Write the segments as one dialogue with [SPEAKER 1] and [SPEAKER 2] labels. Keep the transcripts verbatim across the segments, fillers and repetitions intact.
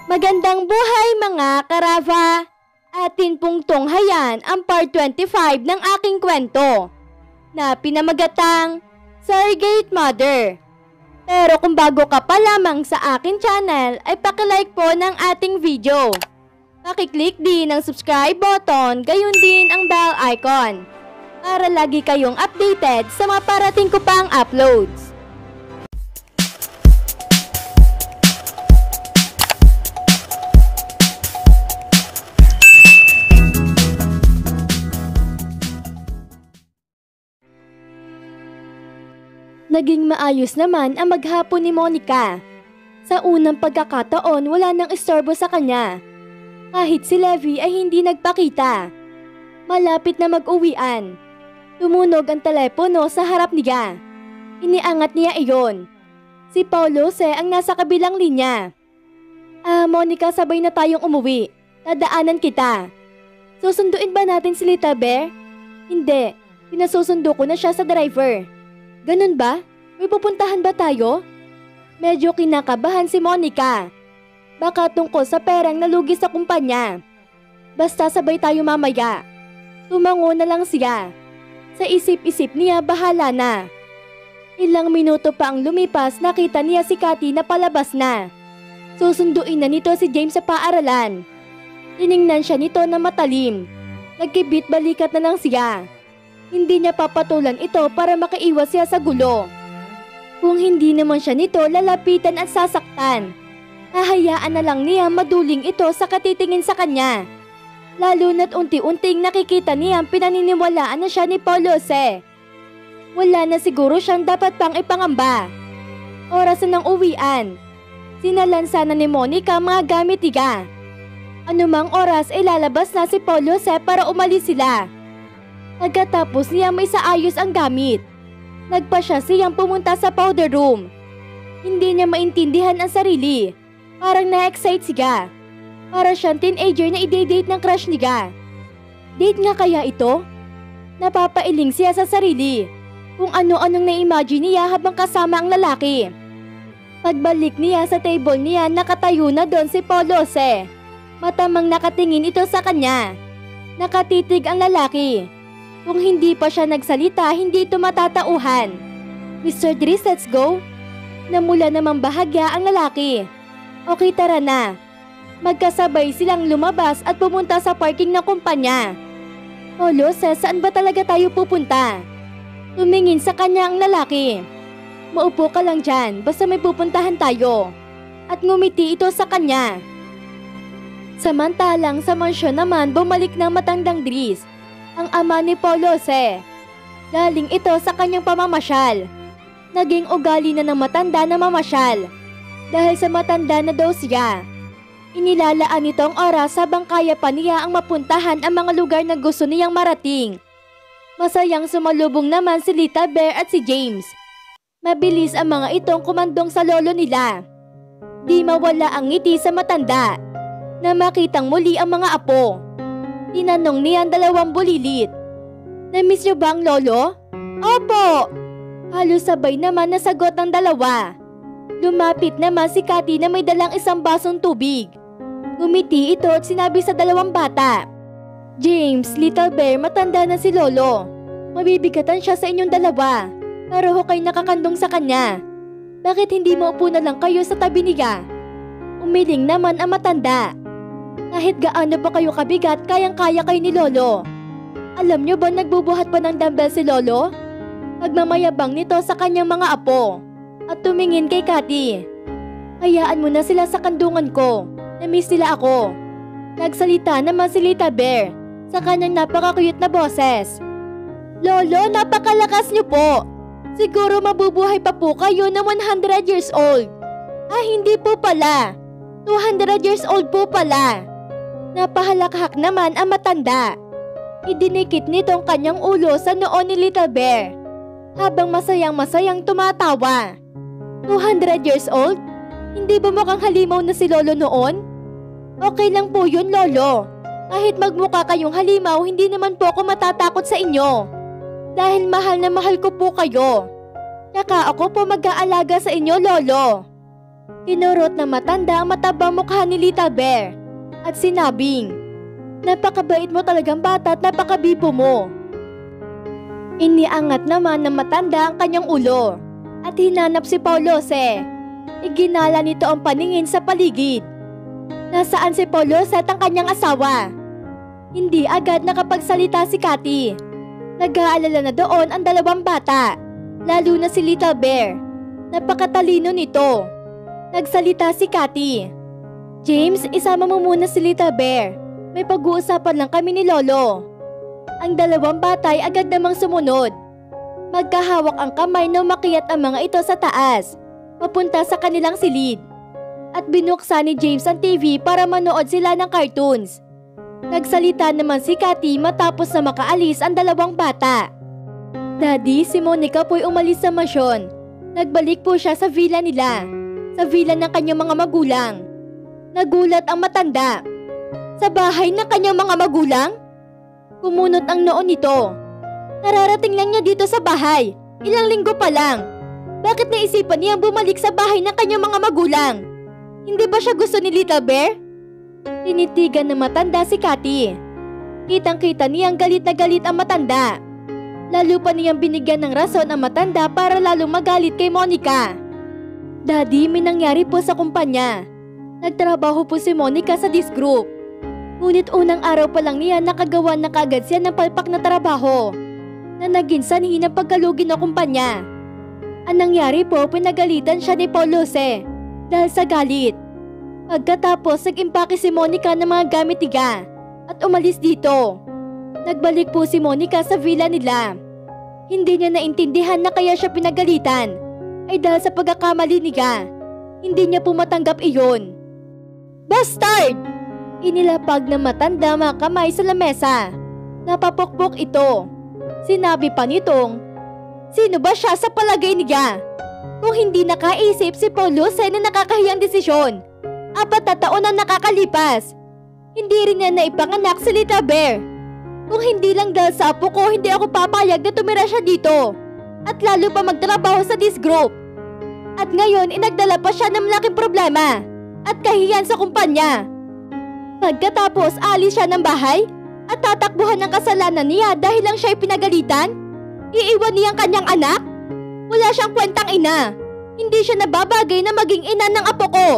[SPEAKER 1] Magandang buhay mga karava! Atin pong tunghayan ang part twenty-five ng aking kwento na pinamagatang Surrogate Mother. Pero kung bago ka pa lamang sa akin channel ay pakilike po ng ating video. Pakiclick din ang subscribe button, gayon din ang bell icon para lagi kayong updated sa mga parating ko pang uploads. Naging maayos naman ang maghapon ni Monica. Sa unang pagkakataon wala nang istorbo sa kanya. Kahit si Levi ay hindi nagpakita. Malapit na mag-uwian. Tumunog ang telepono sa harap niya. Iniangat niya iyon. Si Paulo Jose ang nasa kabilang linya. Ah, Monica, sabay na tayong umuwi. Dadaanan kita. Susunduin ba natin si Little Bear? Hindi. Pinasusundo ko na siya sa driver. Ganun ba? May pupuntahan ba tayo? Medyo kinakabahan si Monica. Baka tungkol sa perang nalugi sa kumpanya. Basta sabay tayo mamaya. Tumango na lang siya. Sa isip-isip niya, bahala na. Ilang minuto pa ang lumipas, nakita niya si Cathy na palabas na. Susunduin na nito si James sa paaralan. Tiningnan siya nito na matalim. Nagkibit balikat na lang siya. Hindi niya papatulan ito para makaiwas siya sa gulo. Kung hindi naman siya nito lalapitan at sasaktan, hahayaan na lang niya maduling ito sa katitingin sa kanya. Lalo na't unti-unting nakikita niya pinaniniwalaan na siya ni Paulo Jose. Wala na siguro siyang dapat pang ipangamba. Oras na ng uwian. Sinalansa na ni Monica mga gamit niya. Anumang oras ay lalabas na si Paulo Jose para umalis sila. Pagkatapos niya may saayos ang gamit. Nagpa siya siyang pumunta sa powder room. Hindi niya maintindihan ang sarili. Parang na-excite siya. Para siyang teenager na i-date ng crush niya. Date nga kaya ito? Napapailing siya sa sarili. Kung ano-anong na-imagine niya habang kasama ang lalaki. Pagbalik niya sa table niya, nakatayo na doon si Paulo Jose. Matamang nakatingin ito sa kanya. Nakatitig ang lalaki. Kung hindi pa siya nagsalita, hindi ito matatauhan. Mister Dries, let's go. Namula namang bahagya ang lalaki. Okay, tara na. Magkasabay silang lumabas at pumunta sa parking ng kumpanya. Paulo Jose, saan ba talaga tayo pupunta? Tumingin sa kanya ang lalaki. Maupo ka lang dyan, basta may pupuntahan tayo. At ngumiti ito sa kanya. Samantalang sa mansyon naman, bumalik ng matandang Dries, ang ama ni Paulo Jose. Galing ito sa kanyang pamamasyal. Naging ugali na ng matanda na mamasyal. Dahil sa matanda na daw siya. Inilalaan nito ang oras habang kaya pa niya ang mapuntahan ang mga lugar na gusto niyang marating. Masayang sumalubong naman si Little Bear at si James. Mabilis ang mga itong kumandong sa lolo nila. Di mawala ang ngiti sa matanda na makitang muli ang mga apo. Tinanong niya ang dalawang bulilit. Na-miss niyo ba ang lolo? Opo! Halos sabay naman nasagot ang dalawa. Lumapit naman si Cathy na may dalang isang basong tubig. Ngumiti ito at sinabi sa dalawang bata, James, Little Bear, matanda na si lolo. Mabibigatan siya sa inyong dalawa. Pero hukay nakakandong sa kanya. Bakit hindi maupo na lang kayo sa tabi niya? Umiling naman ang matanda. Kahit gaano pa kayo kabigat, kayang-kaya kayo ni lolo. Alam niyo ba nagbubuhat pa ng dumbbell si lolo? Pagmamayabang nito sa kanyang mga apo. At tumingin kay Cathy. Hayaan mo na sila sa kandungan ko. Na-miss nila ako. Nagsalita naman si Little Bear sa kanyang napaka-cute na boses. Lolo, napakalakas niyo po. Siguro mabubuhay pa po kayo na one hundred years old. Ah, hindi po pala. two hundred years old po pala. Napahalakhak naman ang matanda. Idinikit nitong kanyang ulo sa noo ni Little Bear. Habang masayang-masayang tumatawa. two hundred years old? Hindi ba mukhang halimaw na si lolo noon? Okay lang po yun, lolo. Kahit magmukha kayong halimaw, hindi naman po ako matatakot sa inyo. Dahil mahal na mahal ko po kayo. Tsaka ako po mag-aalaga sa inyo, lolo. Kinurot na matanda ang matabang mukha ni Little Bear at sinabing, "Napakabait mo talagang bata at napakabibo mo." Iniangat naman ng matanda ang kanyang ulo at hinanap si Paulose. Iginala nito ang paningin sa paligid. Nasaan si Paulose at ang kanyang asawa? Hindi agad nakapagsalita si Cathy. Nag-aalala na doon ang dalawang bata, lalo na si Little Bear. Napakatalino nito. Nagsalita si Cathy. "James, isama mo muna si Little Bear. May pag-uusapan lang kami ni Lolo." Ang dalawang bata ay agad namang sumunod. Magkahawak ang kamay na umakyat ang mga ito sa taas, papunta sa kanilang silid. At binuksan ni James ang T V para manood sila ng cartoons. Nagsalita naman si Cathy matapos na makaalis ang dalawang bata. "Daddy, si Monica po'y umalis sa masyon. Nagbalik po siya sa villa nila, sa villa ng kanyang mga magulang." Nagulat ang matanda. "Sa bahay ng kanyang mga magulang?" Kumunot ang noon nito. "Nararating lang niya dito sa bahay. Ilang linggo pa lang. Bakit naisipan niyang bumalik sa bahay ng kanyang mga magulang? Hindi ba siya gusto ni Little Bear?" Tinitigan ng matanda si Cathy. Kitang-kita niyang galit na galit ang matanda. Lalo pa niyang binigyan ng rason ang matanda para lalong magalit kay Monica. "Daddy, may nangyari po sa kumpanya. Nagtrabaho po si Monica sa disc group. Ngunit unang araw pa lang niya nakagawa na kagad siya ng palpak na trabaho na naging sanhi ng pagkalugi ng kumpanya. Ang nangyari po, pinagalitan siya ni Paulose dahil sa galit. Pagkatapos, nag-impake si Monica ng mga gamit niya at umalis dito. Nagbalik po si Monica sa villa nila. Hindi niya naintindihan na kaya siya pinagalitan ay dahil sa pagkakamali niya. Hindi niya po matanggap iyon." "Bastard!" Inilapag ng matanda mga kamay sa lamesa. Napapokpok ito. Sinabi pa nitong, "Sino ba siya sa palagay niya? Kung hindi nakaisip si Paulose na nakakahiyang desisyon. Apat na taon na nakakalipas. Hindi rin niya naipanganak si Little Bear. Kung hindi lang dahil sa apo ko, hindi ako papayag na tumira siya dito. At lalo pa magtrabaho sa disc group. At ngayon, inagdala pa siya ng malaking problema at kahiyan sa kumpanya. Pagkatapos, alis siya ng bahay at tatakbuhan ng kasalanan niya dahil lang siya ay pinagalitan? Iiwan niya ang kanyang anak? Wala siyang kwentang ina. Hindi siya nababagay na maging ina ng apo ko."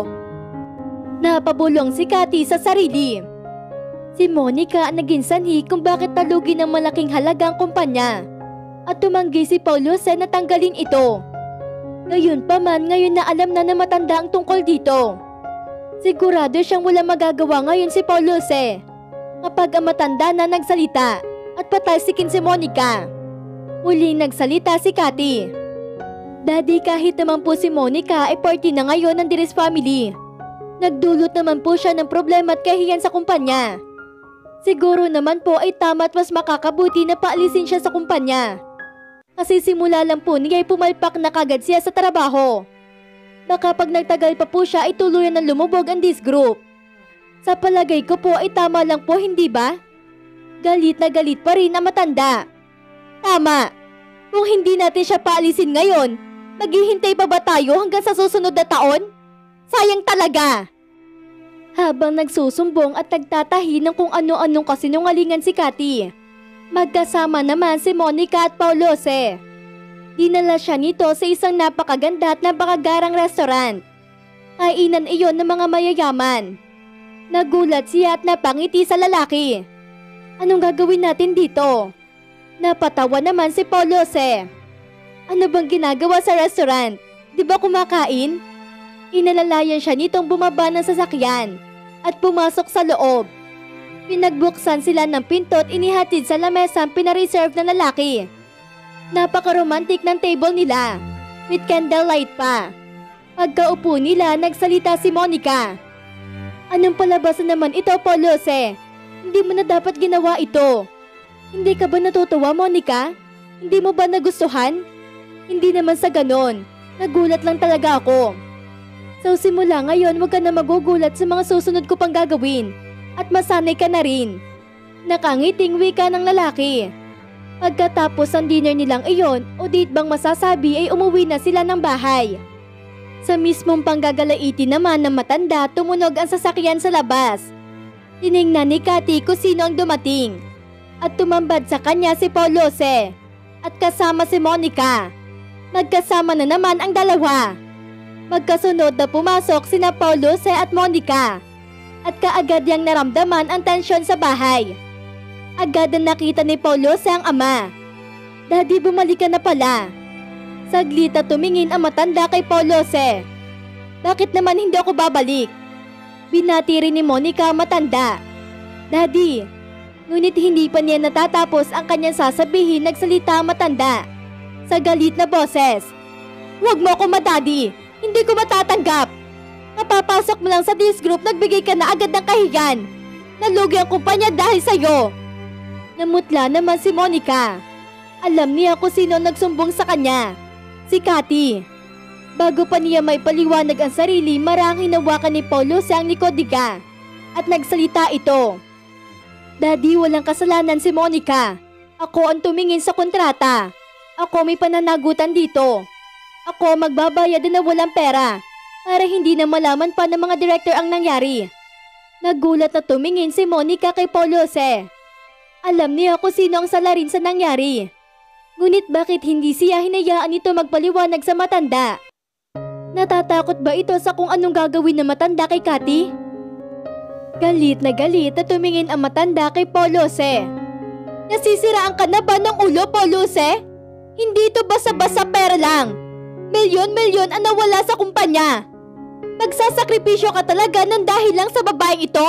[SPEAKER 1] Napabulong si Cathy sa sarili. Si Monica ang naging sanhi kung bakit talugi ng malaking halaga ang kumpanya at tumanggi si Paulose na tanggalin ito. Ngayon pa man, ngayon na alam na na matanda ang tungkol dito. Sigurado siyang wala magagawa ngayon si Paulose kapag ang matanda na nagsalita at patalsikin si Monica. Muling nagsalita si Cathy. "Daddy, kahit naman po si Monica ay party na ngayon ng Diris family. Nagdulot naman po siya ng problema at kahiyan sa kumpanya. Siguro naman po ay tama at mas makakabuti na paalisin siya sa kumpanya. Kasi simula lang po niya ay pumalpak na kagad siya sa trabaho. Baka pag nagtagal pa po siya ay tuluyan ng lumubog ang disc group. Sa palagay ko po ay tama lang po, hindi ba?" Galit na galit pa rin ang matanda. "Tama. Kung hindi natin siya paalisin ngayon, maghihintay pa ba tayo hanggang sa susunod na taon? Sayang talaga." Habang nagsusumbong at nagtatahi ng kung ano-anong kasinungalingan si Cathy, magkasama naman si Monica at Paulose. Dinala siya nito sa isang napakaganda at napakagarang restaurant. Kainan iyon ng mga mayayaman. Nagulat siya at napangiti sa lalaki. "Anong gagawin natin dito?" Napatawa naman si Paulose. "Ano bang ginagawa sa restaurant? Di ba kumakain?" Inalalayan siya nitong bumaba ng sasakyan at pumasok sa loob. Pinagbuksan sila ng pinto at inihatid sa lamesa ang pinareserve ng lalaki. Napaka-romantic ng table nila, with candlelight pa. Pagkaupo nila, nagsalita si Monica. "Anong palabasan naman ito, Paulose? Hindi mo na dapat ginawa ito. Hindi ka ba natutuwa, Monica? Hindi mo ba nagustuhan?" "Hindi naman sa ganon. Nagulat lang talaga ako. So simula ngayon, huwag ka na magugulat sa mga susunod ko pang gagawin. At masanay ka na rin." Nakangiting wika ng lalaki. Pagkatapos ang dinner nilang iyon, o date bang masasabi ay umuwi na sila ng bahay. Sa mismong panggagalaiti naman ng matanda, tumunog ang sasakyan sa labas. Tiningnan ni Cathy kung sino ang dumating. At tumambad sa kanya si Paulose. At kasama si Monica. Magkasama na naman ang dalawa. Magkasunod na pumasok sina Paulose at Monica. At kaagad niyang naramdaman ang tensyon sa bahay. Agad na nakita ni Paulose ang ama. Daddy, bumalik ka na pala. Saglit na tumingin ang matanda kay Paulose. Bakit naman hindi ako babalik? Binati rin ni Monica ang matanda. Daddy, ngunit hindi pa niya natatapos ang kanyang sasabihin, nagsalita ang matanda. Sa galit na boses. Huwag mo ako madadi. Hindi ko matatanggap. Kapapasok mo lang sa this group, nagbigay ka na agad ng kahiyan. Nalugi ang kumpanya dahil sa'yo. Namutla naman si Monica. Alam niya kung sino nagsumbong sa kanya. Si Cathy. Bago pa niya may paliwanag ang sarili, marang hinawakan ni Paulose ang likod niya. At nagsalita ito. Daddy, walang kasalanan si Monica. Ako ang tumingin sa kontrata. Ako may pananagutan dito. Ako magbabayad na walang pera. Para hindi na malaman pa ng mga director ang nangyari. Nagulat na tumingin si Monica kay Paulose. Alam niya kung sino ang salarin sa nangyari. Ngunit bakit hindi siya hinayaan ito magpaliwanag sa matanda? Natatakot ba ito sa kung anong gagawin ng matanda kay Cathy? Galit na galit na tumingin ang matanda kay Paulose. Nasisiraan ka na ba ng ulo, Paulose? Hindi ito basa-basa pera lang. Milyon-milyon ang nawala sa kumpanya. Magsasakripisyo ka talaga ng dahil lang sa babaeng ito?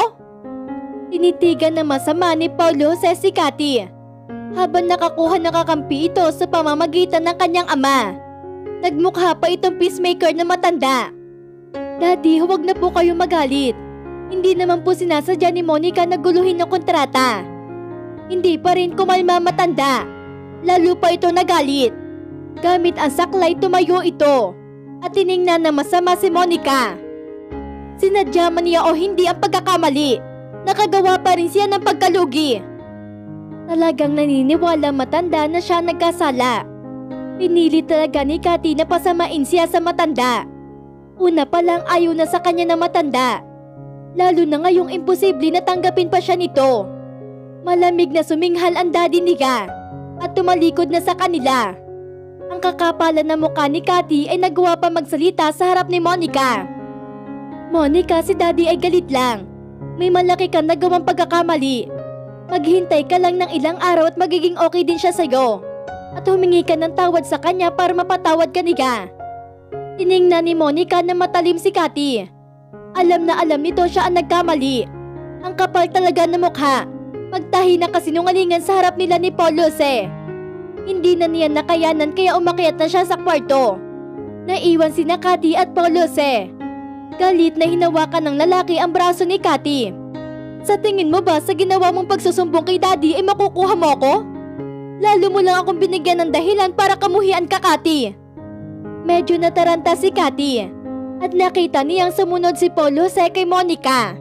[SPEAKER 1] Tinitigan na masama ni Paulose si Cathy. Habang nakakuha ng kakampi ito sa pamamagitan ng kanyang ama. Nagmukha pa itong peacemaker na matanda. Daddy, huwag na po kayo magalit. Hindi naman po sinasadya ni Monica na guluhin ng kontrata. Hindi pa rin kumalma matanda. Lalo pa ito nagalit. Gamit ang saklay tumayo ito. At tiningnan na masama si Monica. Sinadya man niya o hindi ang pagkakamali. Nakagawa pa rin siya ng pagkalugi. Talagang naniniwala matanda na siya nagkasala. Pinili talaga ni Cathy na pasamain siya sa matanda. Una pa lang ayaw na sa kanya na matanda. Lalo na ngayong imposible na tanggapin pa siya nito. Malamig na suminghal ang daddy niya at tumalikod na sa kanila. Ang kakapalan na mukha ni Cathy ay nagawa pa magsalita sa harap ni Monica. Monica, si daddy ay galit lang. May malaki kang nagawang pagkakamali. Maghintay ka lang ng ilang araw at magiging okay din siya sa'yo. At humingi ka ng tawad sa kanya para mapatawad ka niya. Tiningnan ni Monica na matalim si Cathy. Alam na alam nito siya ang nagkamali. Ang kapal talaga ng mukha. Magtahi na kasinungalingan sa harap nila ni Paulose. Hindi na niya nakayanan kaya umakyat na siya sa kwarto. Naiwan sina Cathy at Paulose. Galit na hinawakan ng lalaki ang braso ni Cathy. Sa tingin mo ba sa ginawa mong pagsusumbong kay daddy ay makukuha mo ko? Lalo mo lang akong binigyan ng dahilan para kamuhian ka, Cathy. Medyo nataranta si Cathy at nakita niyang sumunod si Paulose kay Monica.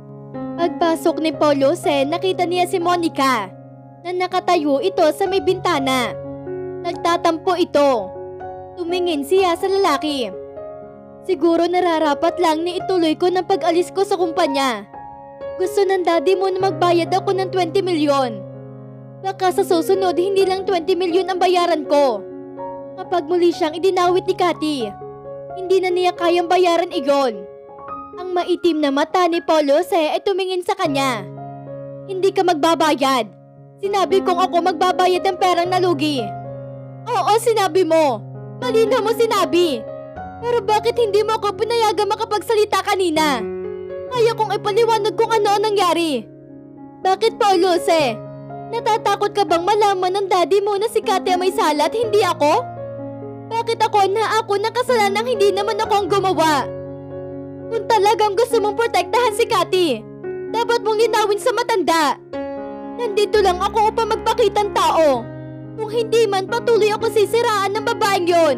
[SPEAKER 1] Pagpasok ni Paulose, nakita niya si Monica na nakatayo ito sa may bintana. Nagtatampo ito. Tumingin siya sa lalaki. Siguro nararapat lang ni ituloy ko ng pag-alis ko sa kumpanya. Gusto ng daddy mo na magbayad ako ng twenty milyon. Baka sa susunod hindi lang twenty milyon ang bayaran ko. Kapag muli siyang idinawit ni Cathy, hindi na niya kayang bayaran iyon. Ang maitim na mata ni Paulose ay tumingin sa kanya. Hindi ka magbabayad. Sinabi kong ako magbabayad ng perang nalugi. Oo, sinabi mo. Malinaw mo sinabi. Pero bakit hindi mo ako pinayagan makapagsalita kanina? Kaya kong ipaliwanag kung ano ang nangyari. Bakit, Paulose? Natatakot ka bang malaman ng daddy mo na si Cathy may sala at hindi ako? Bakit ako na ako ng kasalanang hindi naman ako ang gumawa? Kung talagang gusto mong protektahan si Cathy, dapat mong linawin sa matanda. Nandito lang ako upang magpakitang tao. Kung hindi man, patuloy ako sisiraan ng babaeng yon.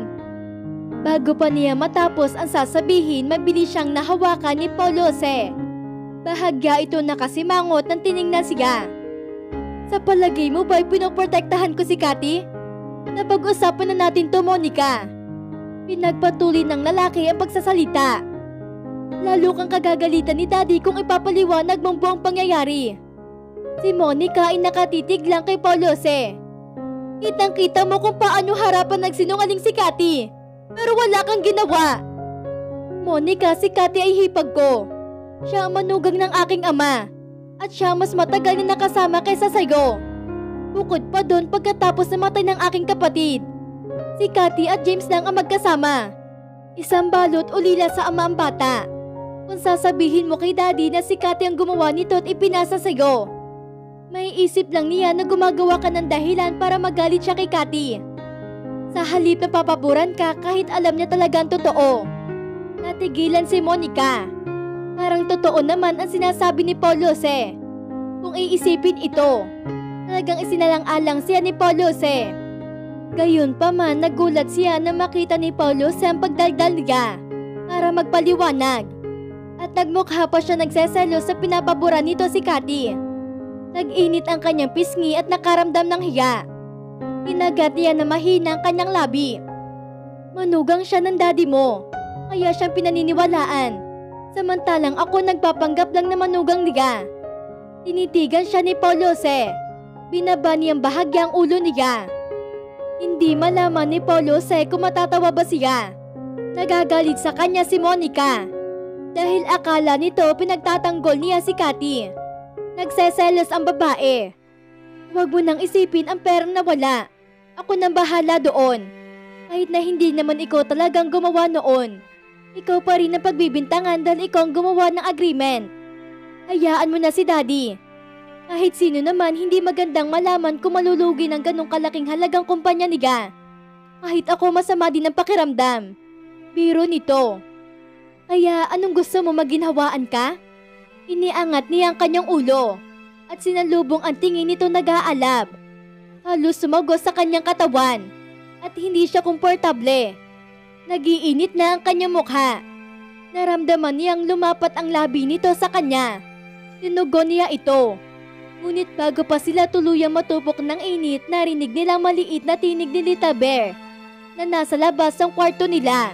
[SPEAKER 1] Bago pa niya matapos ang sasabihin, mabilis siyang nahawakan ni Paulose. Bahagya ito nakasimangot ng tiningnan siya. Sa palagay mo ba'y pinoprotektahan ko si Cathy? Napag-usapan na natin to, Monica. Pinagpatuloy ng lalaki ang pagsasalita. Lalo kang kagagalitan ni Daddy kung ipapaliwanag mong buong pangyayari. Si Monica ay nakatitig lang kay Paul Jose. Kitang-kita mo kung paano harapan nagsinungaling si Cathy. Pero wala kang ginawa. Monica, si Cathy ay hipag ko. Siya ang manugang ng aking ama. At siya mas matagal na nakasama kaysa sa'yo. Bukod pa doon, pagkatapos namatay ng aking kapatid, si Cathy at James lang ang magkasama. Isang balot ulila sa ama ang bata. Kung sasabihin mo kay Daddy na si Cathy ang gumawa nito at ipinasa sa'yo, may isip lang niya na gumagawa ka ng dahilan para magalit siya kay Cathy. Sa halip na papaboran ka kahit alam niya talagang totoo. Natigilan si Monica. Parang totoo naman ang sinasabi ni Paul Jose. Kung iisipin ito, talagang isinalang-alang siya ni Paul Jose. Gayon pa man, nagulat siya na makita ni Paul Jose ang pagdaldal niya para magpaliwanag. At nagmukha pa siya nagseselo sa pinapabura nito si Cathy. Nag-init ang kanyang pisngi at nakaramdam ng hiya. Pinagat niya na mahina ang kanyang labi. Manugang siya ng daddy mo, kaya siyang pinaniniwalaan. Samantalang ako nagpapanggap lang na manugang niya. Tinitigan siya ni Paul Jose. Binaba niyang bahagya ang ulo niya. Hindi malaman ni Paul Jose kung matatawa ba siya. Nagagalit sa kanya si Monica. Dahil akala nito pinagtatanggol niya si Cathy. Nagseselos ang babae. Huwag mo nang isipin ang perang nawala. Ako nang bahala doon. Kahit na hindi naman ikaw talagang gumawa noon. Ikaw pa rin ang pagbibintangan dahil ikaw ang gumawa ng agreement. Hayaan mo na si Daddy. Kahit sino naman hindi magandang malaman kung malulugi ng ganong kalaking halagang kumpanya niya. Kahit ako masama din ang pakiramdam. Biro nito. Kaya anong gusto mo, maginhawaan ka? Iniangat niya ang kanyang ulo at sinalubong ang tingin nito nag-aalab. Halos sumagos sa kanyang katawan at hindi siya komportable. Nagiinit na ang kanyang mukha. Naramdaman niyang lumapat ang labi nito sa kanya. Tinugon niya ito. Ngunit bago pa sila tuluyang matupok ng init, narinig nilang maliit na tinig ni Little Bear na nasa labas ng kwarto nila.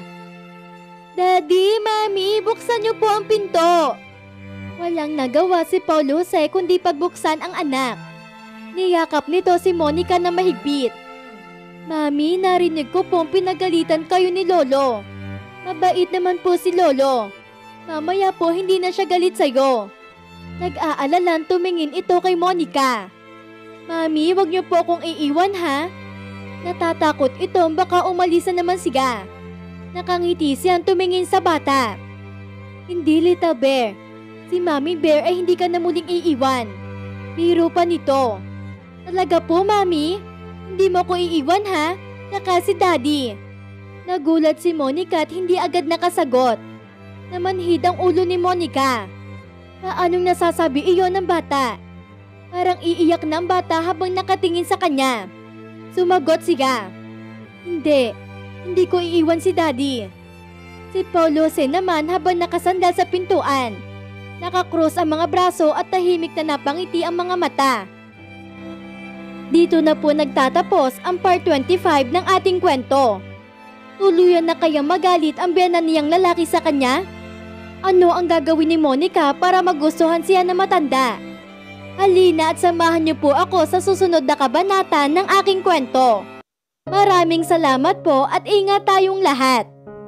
[SPEAKER 1] Daddy, Mami, buksan niyo po ang pinto. Walang nagawa si Paul Jose kundi pagbuksan ang anak. Niyakap nito si Monica na mahigpit. Mami, narinig ko pong pinagalitan kayo ni Lolo. Mabait naman po si Lolo. Mamaya po hindi na siya galit sa'yo. Nag-aalalan tumingin ito kay Monica. Mami, wag niyo po akong iiwan ha. Natatakot ito baka umalis na naman siya. Nakangiti siyang tumingin sa bata. Hindi, Little Bear. Si Mami Bear ay hindi ka na muling iiwan. Biro pa nito. Talaga po, Mami? Hindi mo ko iiwan ha? Saka si Daddy. Nagulat si Monica at hindi agad nakasagot. Namanhid ang ulo ni Monica. Paanong nasasabi iyon ng bata? Parang iiyak na ang bata habang nakatingin sa kanya. Sumagot siya. Hindi, hindi ko iiwan si Daddy. Si Paul Jose naman habang nakasandal sa pintuan. Nakakrus ang mga braso at tahimik na napangiti ang mga mata. Dito na po nagtatapos ang part twenty-five ng ating kwento. Tuluyan na kayang magalit ang biyanan niyang lalaki sa kanya? Ano ang gagawin ni Monica para magustuhan siya na matanda? Halina at samahan niyo po ako sa susunod na kabanata ng aking kwento. Maraming salamat po at ingat tayong lahat.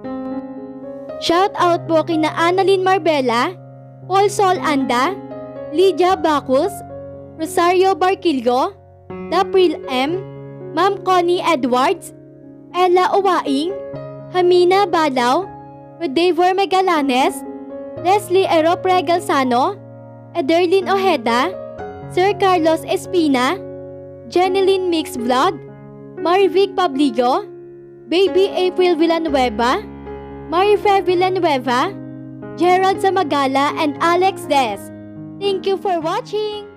[SPEAKER 1] Shout out po kina Annalyn Marbella, Paul Sol Anda, Lydia Bacus, Rosario Barquillo, Dapril M, Ma'am Connie Edwards, Ella Uwaing, Hamina Balaw, Rodavor Megalanes, Leslie Eropre Galsano, Ederlyn Ojeda, Sir Carlos Espina, Jeneline Mixvlog, Marivic Pabligo, Baby April Villanueva, Marife Villanueva, Gerald Zamagala, and Alex Des. Thank you for watching!